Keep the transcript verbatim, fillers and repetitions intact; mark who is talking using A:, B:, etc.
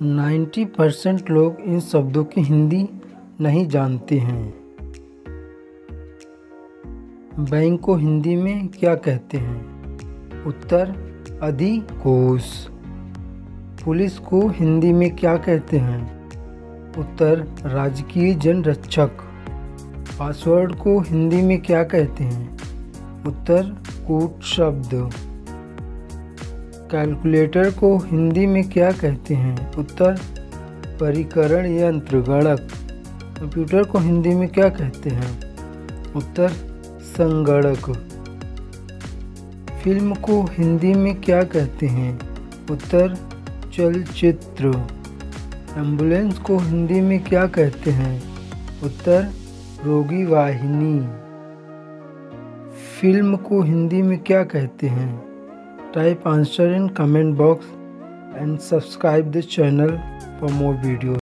A: नब्बे परसेंट लोग इन शब्दों की हिंदी नहीं जानते हैं। बैंक को हिंदी में क्या कहते हैं? उत्तर अधिकोष। पुलिस को हिंदी में क्या कहते हैं? उत्तर राजकीय जनरक्षक। पासवर्ड को हिंदी में क्या कहते हैं? उत्तर कूट शब्द। कैलकुलेटर को हिंदी में क्या कहते हैं? उत्तर परिकरण यंत्र गणक। कंप्यूटर को हिंदी में क्या कहते हैं? उत्तर संगणक। फिल्म को हिंदी में क्या कहते हैं? उत्तर चलचित्र। एम्बुलेंस को हिंदी में क्या कहते हैं? उत्तर रोगी वाहिनी। फिल्म को हिंदी में क्या कहते हैं? Type answer in comment box and subscribe the channel for more videos.